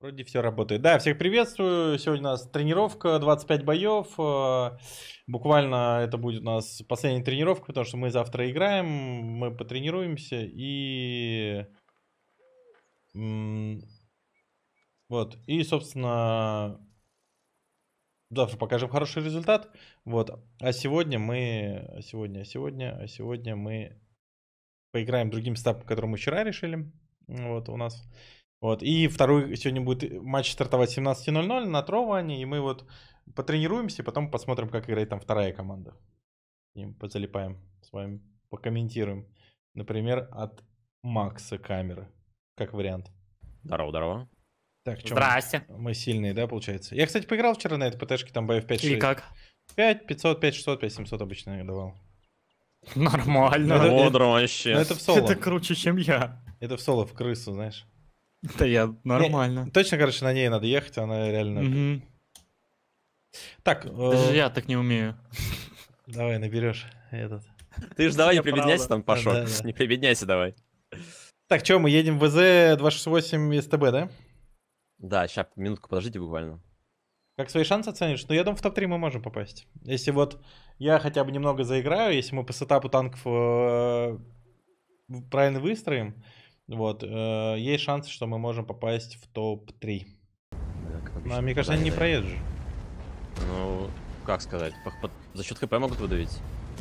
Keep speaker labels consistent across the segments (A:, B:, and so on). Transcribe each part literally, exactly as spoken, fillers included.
A: Вроде все работает. Да, всех приветствую. Сегодня у нас тренировка, двадцать пять боев. Э, Буквально это будет у нас последняя тренировка, потому что мы завтра играем, мы потренируемся и... м, Вот, и, собственно, завтра покажем хороший результат. Вот, а сегодня мы... а Сегодня, а сегодня, а сегодня мы поиграем другим стапом, который мы вчера решили. Вот, у нас... Вот, и второй сегодня будет матч стартовать семнадцать ноль ноль на Троване, и мы вот потренируемся, потом посмотрим, как играет там вторая команда. И позалипаем с вами, покомментируем. Например, от Макса камеры, как вариант.
B: Здорово, здорово.
A: Так, чё,
C: Здрасте.
A: мы сильные, да, получается? Я, кстати, поиграл вчера на этой ПТшке, там боев пять шесть.
C: И как?
A: пять пятьсот, пять шестьсот, пять семьсот обычно я давал.
C: Нормально.
A: Это- это-
B: Бодро вообще.
A: Но это в соло.
C: Это круче, чем я.
A: Это в соло, в крысу, знаешь.
C: Да я нормально.
A: Не, точно, короче, на ней надо ехать, она реально...
C: Мгм.
A: Так,
C: Даже
A: э,
C: я так не умею.
A: давай наберешь этот.
B: Ты ж давай не
C: Я
B: прибедняйся
C: правда.
B: там, Пашок.
A: Да, да.
B: Не прибедняйся давай.
A: Так, что, мы едем в ВЗ два шесть восемь СТБ, да?
B: Да, сейчас минутку подождите буквально.
A: Как свои шансы оценишь? Ну, я думаю, в топ три мы можем попасть. Если вот я хотя бы немного заиграю, если мы по сетапу танков э, правильно выстроим, вот, э, есть шансы, что мы можем попасть в топ три.
B: Да, как
A: Но,
B: обычно,
A: мне кажется, они не
B: попадание,
A: проедут же.
B: да. Ну, как сказать, по- по- за счет ХП могут выдавить.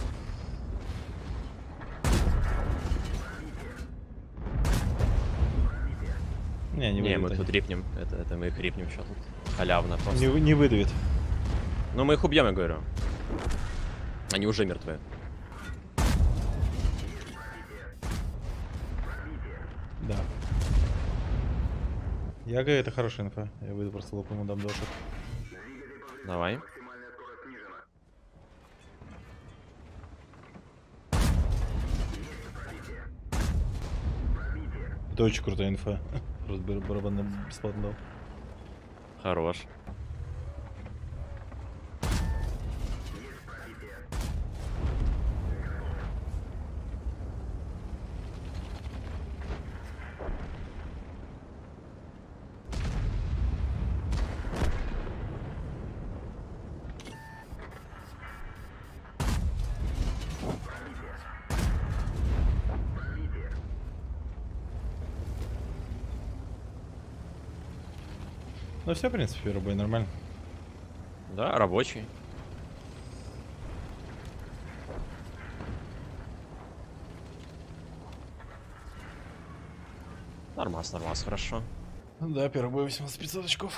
A: Не, не
B: Не, мы
A: выдавит.
B: тут рипнем. Это, это мы их рипнем что тут. Халявно
A: они.
B: просто.
A: Не, вы- не выдавит.
B: Ну мы их убьем, я говорю. Они уже мертвые.
A: Да. Я говорю, это хорошая инфа. Я выйду просто лопну ему дам дошек.
B: Давай.
A: Это очень крутая инфа. Просто бар- барабан бесплатно дал.
B: Хорош.
A: Ну все, в принципе, первый бой нормально.
B: Да, рабочий. Нормас, нормас, хорошо.
A: Да, первый бой восемнадцать пятьсот очков.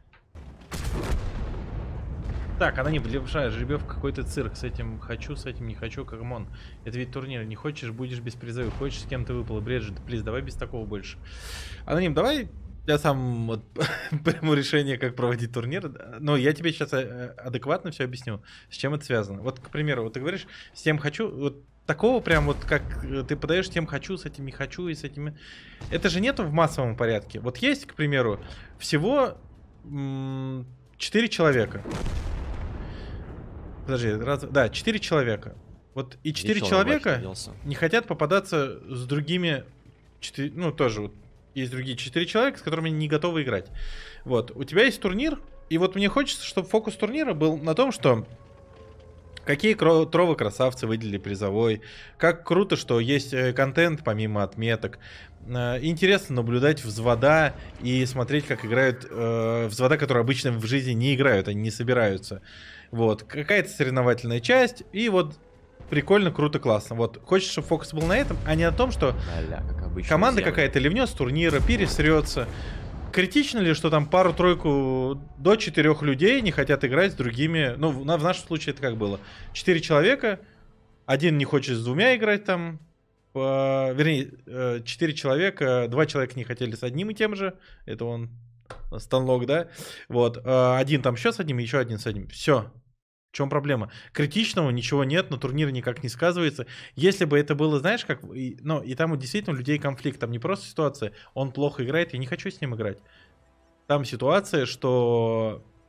A: Так, она не большая жеребьевка, какой-то цирк. С этим хочу, с этим не хочу, камон. Это ведь турнир. Не хочешь, будешь без призовых. Хочешь, с кем-то выпало. Бред же, плиз, давай без такого больше. Аноним, давай я сам вот приму решение, как проводить турнир. Но я тебе сейчас адекватно все объясню, с чем это связано. Вот, к примеру, вот ты говоришь, с тем хочу, вот такого прям вот, как ты подаешь, тем хочу, с этим не хочу и с этими... Это же нету в массовом порядке. Вот есть, к примеру, всего четыре человека. Подожди, раз, да, четыре человека. Вот и четыре
B: Ничего,
A: человека
B: рабочий оделся.
A: не хотят попадаться с другими, четыре, ну тоже вот есть другие четыре человека, с которыми не готовы играть. Вот, у тебя есть турнир, и вот мне хочется, чтобы фокус турнира был на том, что какие кро- тровы красавцы выделили призовой, как круто, что есть э, контент помимо отметок. Э, Интересно наблюдать взвода и смотреть, как играют э, взвода, которые обычно в жизни не играют, они не собираются. Вот, какая-то соревновательная часть, и вот прикольно, круто, классно. Вот, хочется, чтобы фокус был на этом, а не на том, что
B: А-ля, как обычно.
A: команда
B: землю.
A: какая-то ливнет с турнира, пересрется. Критично ли, что там пару-тройку до четырех людей не хотят играть с другими? Ну, в, на- в нашем случае это как было? Четыре человека, один не хочет с двумя играть там. По- вернее, э, четыре человека, два человека не хотели с одним и тем же. Это он, Станлок, да? Вот. э, Один там еще с одним, еще один с одним. Все. В чем проблема? Критичного ничего нет, на турнире никак не сказывается. Если бы это было, знаешь, как... и- Ну, и там вот действительно у людей конфликт. Там не просто ситуация, он плохо играет, я не хочу с ним играть. Там ситуация, что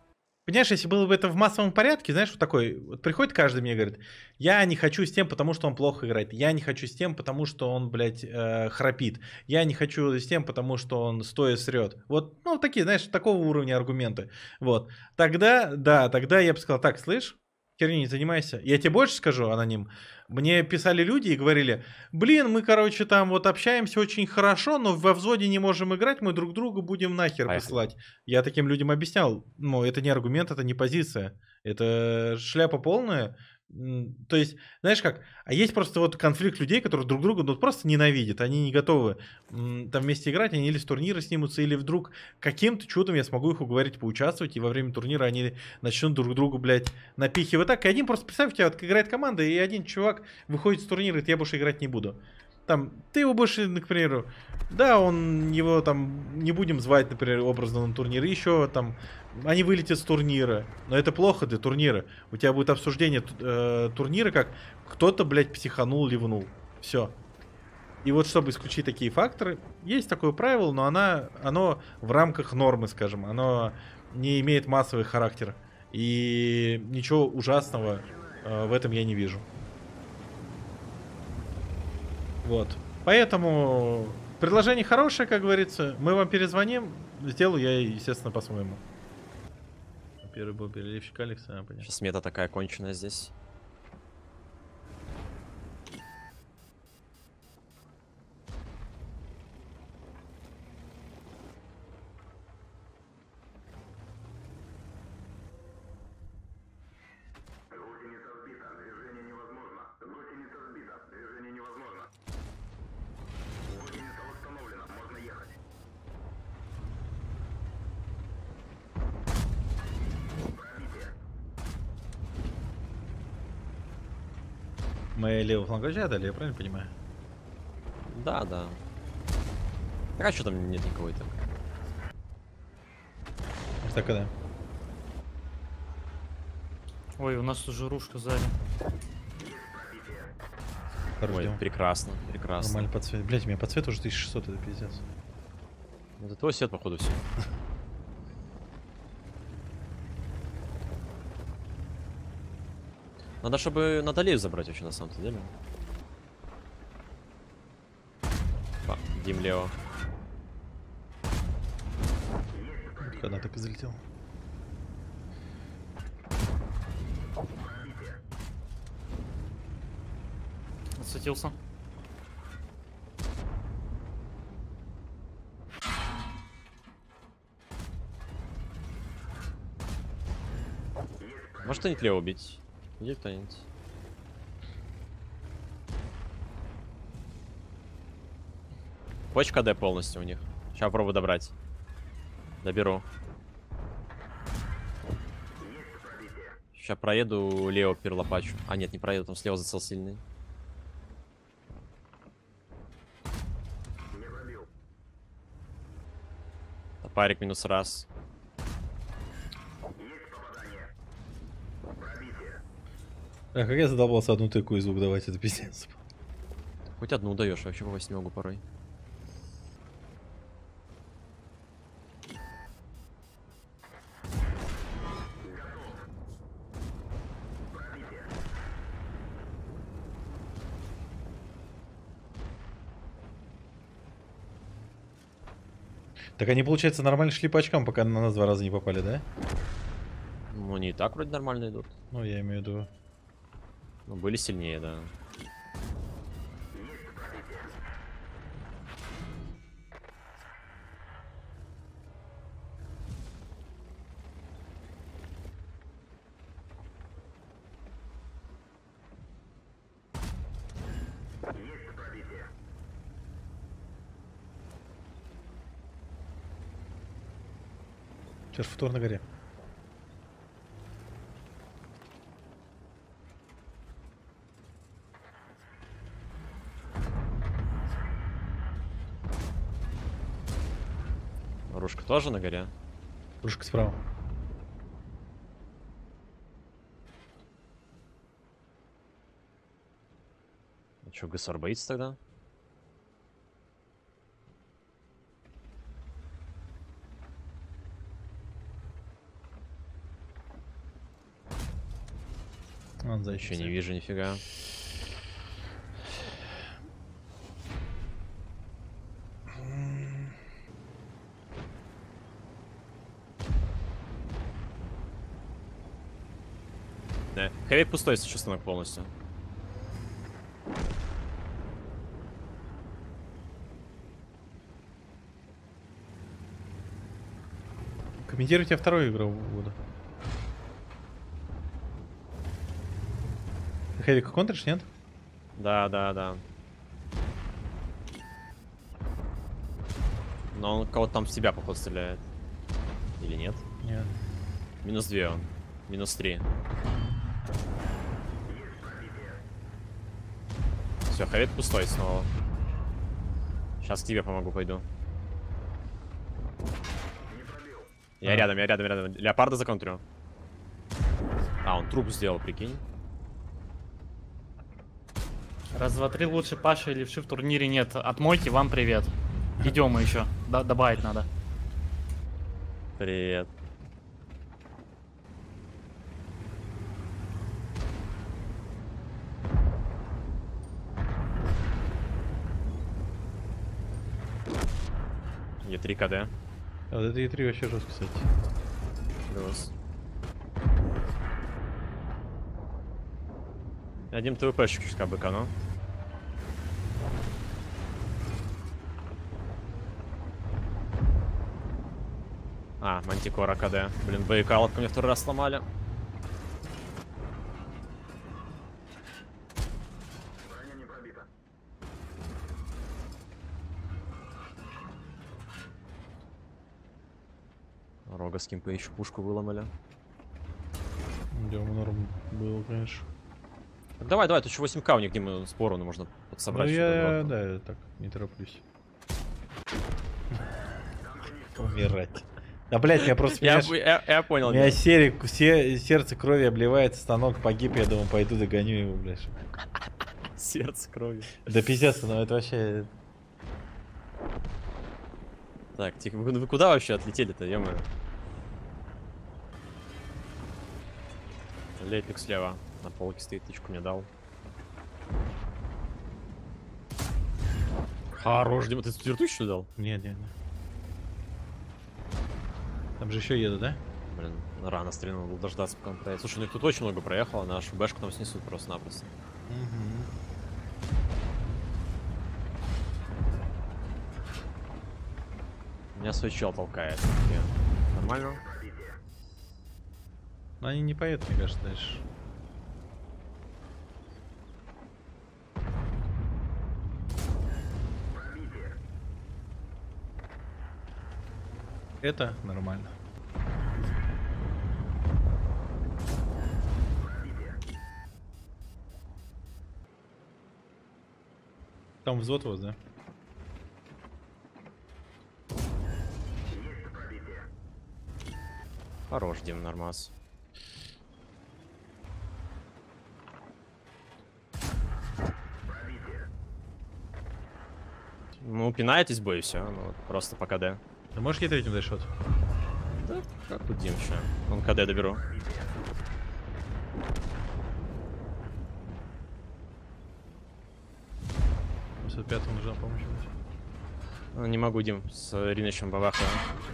A: Понимаешь, если было бы это в массовом порядке, знаешь, вот такой, вот приходит каждый мне и говорит, я не хочу с тем, потому что он плохо играет, я не хочу с тем, потому что он, блядь, э, храпит, я не хочу с тем, потому что он стоя срет. Вот, ну, такие, знаешь, такого уровня аргументы. Вот. Тогда, да, тогда я бы сказал, так, слышь, херней не занимайся. Я тебе больше скажу, аноним. Мне писали люди и говорили, блин, мы, короче, там вот общаемся очень хорошо, но во взводе не можем играть, мы друг другу будем нахер
B: Поехали.
A: посылать. Я таким людям объяснял, ну, это не аргумент, это не позиция. Это шляпа полная. М, То есть, знаешь как, а есть просто вот конфликт людей, которые друг друга ну, просто ненавидят, они не готовы м, там вместе играть, они или с турнира снимутся, или вдруг каким-то чудом я смогу их уговорить поучаствовать, и во время турнира они начнут друг другу, блядь, напихивать так. И один просто, представь, у тебя вот играет команда, и один чувак выходит с турнира, и говорит, я больше играть не буду. Там, ты его больше, к примеру, да, он его там не будем звать, например, образно на турнир, еще там, они вылетят с турнира, но это плохо для турнира. У тебя будет обсуждение э, турнира, как кто-то, блядь, психанул, ливнул. Все. И вот чтобы исключить такие факторы, есть такое правило, но она, оно в рамках нормы, скажем, оно не имеет массовый характер. И ничего ужасного э, в этом я не вижу. Вот. Поэтому предложение хорошее, как говорится. Мы вам перезвоним. Сделаю я, естественно, по-своему. Первый был переливщик Алекс, а, понятно.
B: Сейчас мета такая конченая здесь.
A: Мы левый фланг отдали, я правильно понимаю?
B: Да, да. А что там нет никого и так?
A: Так, да.
C: Ой, у нас уже рушка сзади.
A: Хорош
B: Ой,
A: дело.
B: прекрасно, прекрасно.
A: Нормально по цвету. Блять, у меня по цвету уже тысяча шестьсот, это пиздец.
B: Это твой свет, походу, все. Надо, чтобы надо лев забрать вообще на самом-то деле. А, Дим Лео.
A: Когда так и залетел.
C: Отсветился.
B: Может кто-нибудь Лео убить? Где кто-нибудь? Почка Д полностью у них. Сейчас попробую добрать. Доберу. Сейчас проеду, Лео перлопачу. А нет, не проеду, там слева зацел сильный. Топарик минус раз.
A: А как я задолбался одну тыку и звук давать, это пиздец.
B: Хоть одну даешь, вообще по восьмигу порой.
A: Так они, получается, нормально шли по очкам, пока на нас два раза не попали, да?
B: Ну, они и так вроде нормально идут.
A: Ну, я имею в виду.
B: Ну, были сильнее, да.
A: Сейчас футур на горе.
B: Ружка тоже на горе?
A: Кружка справа.
B: Ну что, Гасар боится тогда?
A: Он за
B: Еще не вижу нифига. Да. Хэви пустой, если чувствую, полностью.
A: Комментируйте вторую игру буду. Хэвик контришь, нет?
B: Да, да, да. Но он кого-то там в себя, походу, стреляет. Или нет?
A: Нет.
B: Минус две он. Минус три. Все, хэвик пустой снова. Сейчас к тебе помогу, пойду. Я
A: А.
B: рядом, я рядом, рядом. Леопарда законтрю. А, он труп сделал, прикинь.
C: Раз, два, три, лучше Паша или Вши в турнире нет. Отмойте, вам привет. Идем мы еще. Д добавить надо.
B: Привет. Е три КД.
A: А вот это и три вообще жестко, кстати.
B: Плюс. Один ТВПшек чуть быкану. А, Мантикора КД. Блин, боекаловку мне второй раз сломали. Рога с кимпа еще пушку выломали.
A: Где норм было, конечно.
B: Так давай, давай, тут еще восемь ка у них, где мы споровну можно подсобрать.
A: Ну
B: что-то
A: я,
B: дротно.
A: да, я так, не тороплюсь. Умирать. Да, блять, я просто...
B: Я,
A: понимаешь,
B: я, я
A: у
B: понял.
A: меня
B: да.
A: серик, се- сердце крови обливается, станок погиб, я думаю, пойду догоню его, блядь.
B: Сердце крови.
A: Да пиздец, ну это вообще...
B: Так, тихо, вы, вы куда вообще отлетели-то, ё-моё? Лепик слева. На полке стоит, тычку мне дал. Хорош, Дима, ты вертущую дал?
A: Нет, нет, нет. Там же еще едут, да?
B: Блин, рано стрельнул, был дождаться, пока он проедет. Слушай, ну их тут очень много проехало, нашу бэшку там снесут просто-напросто. Меня свой чел толкает. Я- Нормально?
A: Но они не поедут, мне кажется, дальше. Это нормально. Там взвод у вас, да?
B: Хорош, Дим, нормас. Ну, пинаетесь бой, и все. Ну, вот, просто по КД.
A: Ты можешь ей третьим дать шот?
B: Да, как тут Дим еще? Он КД доберу.
A: восемьсот пятому нужна помощь. будет.
B: Ну, не могу, Дим, с Ринычем бабахаю.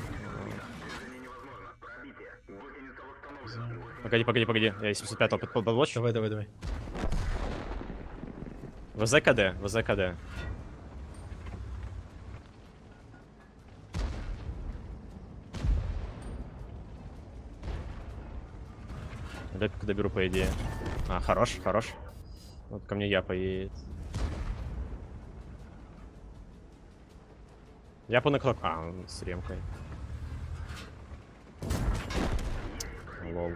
B: Погоди, погоди, погоди. Я семьсот пятого под подблочу.
A: Давай, давай, давай.
B: ВЗ КД, ВЗ КД. Лепик доберу, по идее. А, хорош, хорош. Вот ко мне я поедет. Я по наклоку. А, он с ремкой. Лол.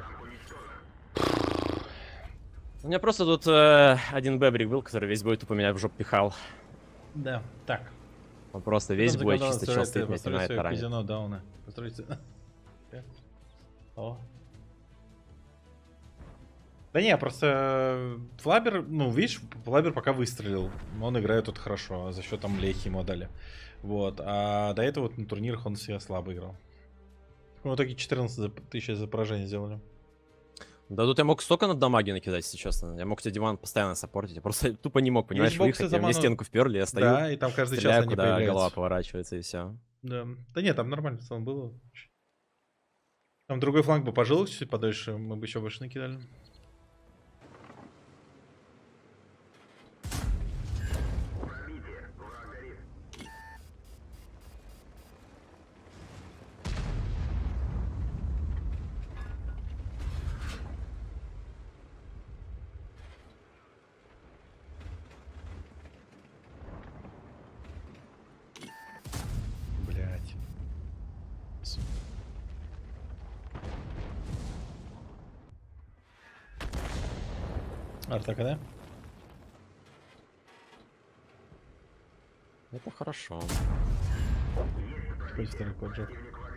B: У меня просто тут э, один бэбрик был, который весь бой тупо меня в жопу пихал.
A: Да, так.
B: Он просто весь бой чисто чел стоит, меня пинает, таранит.
A: казино дауна. Постройте. О. Да не, просто Флабер, ну, видишь, Флабер пока выстрелил. Он играет тут хорошо, за счет там лехи ему дали. Вот. А до этого вот на турнирах он себя слабо играл. В итоге четырнадцать тысяч за поражение сделали.
B: Да тут я мог столько на дамаги накидать, если честно. Я мог тебе диван постоянно саппортить. Я просто тупо не мог, понимаешь,
A: Есть боксы
B: выехать.
A: за
B: Я мне
A: ману.
B: стенку вперли, я стою.
A: Да, и там каждый час
B: стреляю,
A: они
B: куда
A: появляются.
B: голова поворачивается, и все.
A: Да. Да нет, там нормально в целом было. Там другой фланг бы пожил чуть подольше, мы бы еще больше накидали. Блять. Артака, да?
B: Это хорошо.
A: Хоть второй поджог.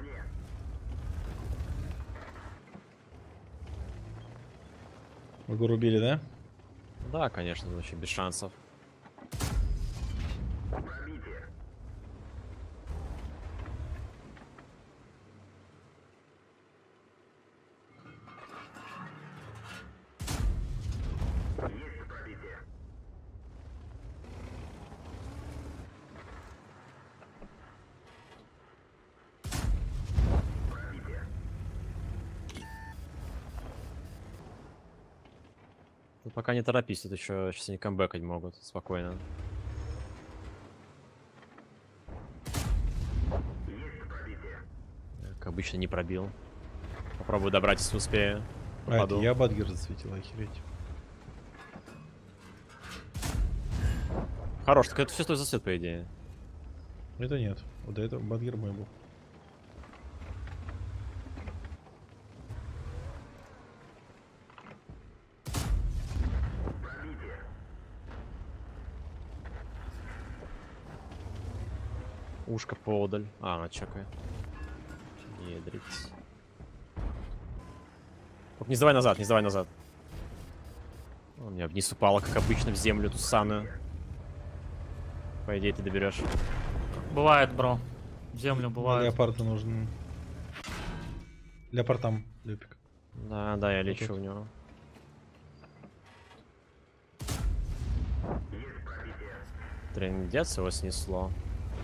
A: Вы рубили, да?
B: Да, конечно, вообще без шансов. Ну, пока не торопись, тут еще сейчас они камбэкать могут спокойно. Как обычно, не пробил. Попробую добрать, если успею.
A: А, это я Бадгер засветил, охереть.
B: Хорош, так это все стой засвет, по идее.
A: Это нет. Вот до этого Бадгер мой был.
B: Ушко подаль. А, она чекает. Едрить. Только не сдавай назад, не сдавай назад. У меня вниз упала, как обычно, в землю ту самую. По идее, ты доберешь.
C: Бывает, бро. В землю бывает.
A: Леопарду нужен. Леопард там, Люпик.
B: Да, да, я лечу
A: тут.
B: в него. Трендец его снесло.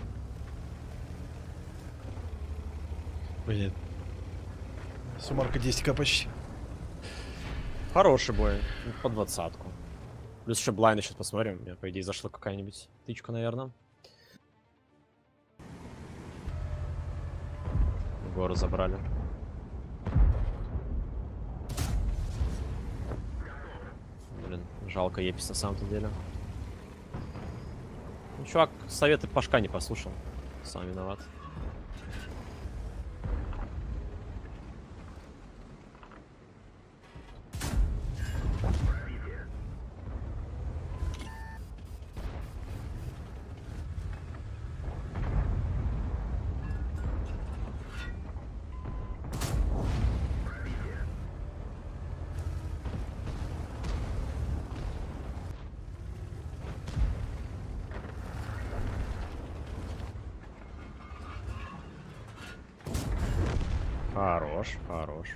A: Блин. Сумарка десять ка почти.
B: Хороший бой. Ну, по двадцатку. Плюс еще блайнд сейчас посмотрим. У меня, по идее, зашла какая-нибудь тычка, наверное. Гору забрали. Блин, жалко Епис на самом-то деле. Ну, чувак, советы Пашка не послушал. Сам виноват. Хорош, хорош.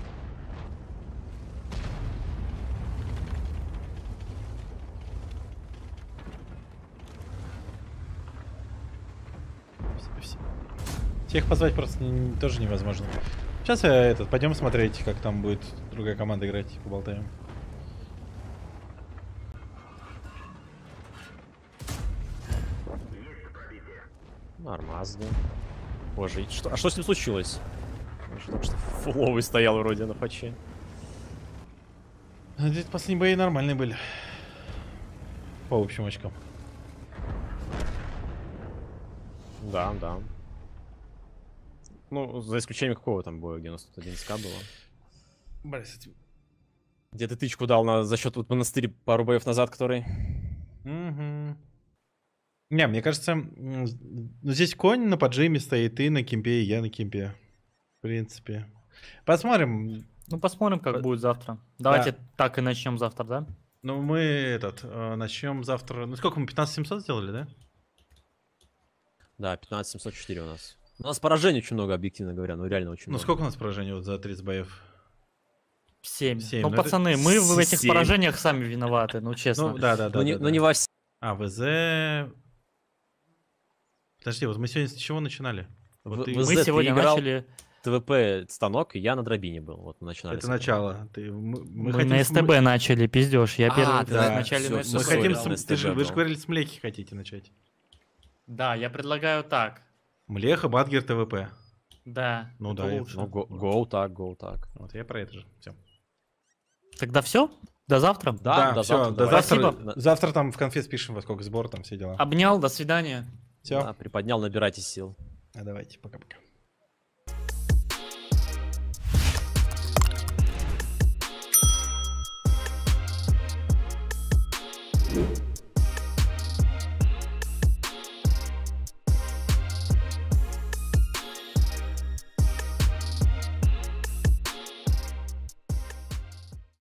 A: Всех позвать просто не- тоже невозможно. Сейчас я этот, пойдем смотреть, как там будет другая команда играть, поболтаем.
B: Нормас, да. Боже, и что, а что с ним случилось? Он же только что фуловый стоял вроде на патче.
A: Здесь последние бои нормальные были. По общим очкам.
B: Да, да. Ну, за исключением какого там боя, где у нас тут один ска было.
A: Блин, с этим-
B: Где ты тычку дал на, за счет вот монастыря пару боев назад, который...
A: Мгм. Не, мне кажется, м, ну, здесь конь на поджиме стоит, ты на кемпе, и я на кемпе. В принципе. Посмотрим.
C: Ну, посмотрим, как
A: По-
C: будет завтра. Давайте так и начнем завтра, да?
A: Ну, мы этот, э, начнем завтра. Ну, сколько мы, пятнадцать семьсот сделали, да?
B: Да, пятнадцать семьсот четыре у нас. У нас поражений очень много, объективно говоря, ну реально очень
A: Ну,
B: много.
A: сколько у нас поражений вот за тридцать боев?
C: Семь.
A: Семь,
C: Ну,
A: ну это
C: пацаны, мы в этих
B: семь.
C: поражениях сами виноваты, ну честно.
A: Ну, да, да, да.
B: Ну не
A: да,
B: ну,
A: да.
B: не во всем.
A: А, ВЗ... Подожди, вот мы сегодня с чего начинали? Вот
B: В-
A: ты-
B: ВЗ
C: Мы
B: ты
C: сегодня
B: играл
C: начали...
B: ТВП станок, и я на дробине был. Вот мы начинали.
A: Это
B: с этого.
A: начало. Ты, мы,
C: Мы,
A: хотим
C: на
A: с-
C: СТБ начали, пиздешь. Я
B: А,
C: первый
B: ты
C: в
A: да,
C: начале
B: всё,
C: на
B: всё,
A: Мы
C: СТБ.
B: sorry,
A: хотим...
B: да,
A: с-
B: на
A: ты же,
B: СТБ
A: вы же
B: был.
A: говорили, с Млеки хотите начать.
C: Да, я предлагаю так.
A: Млеха, Бадгер, ТВП.
C: Да,
A: Ну
C: это
A: да, я-
C: лучше.
B: Ну, го, гоу так, гоу так.
A: Вот я про это же. Все.
C: Тогда все? До завтра?
B: Да, до
A: все,
B: завтра.
A: до
B: давай.
A: завтра.
C: Спасибо.
A: Завтра там в конфе спишем, во сколько сбор, там все дела.
C: Обнял, до свидания.
A: Все.
B: Да, приподнял, набирайте сил.
A: А давайте, пока-пока.
D: you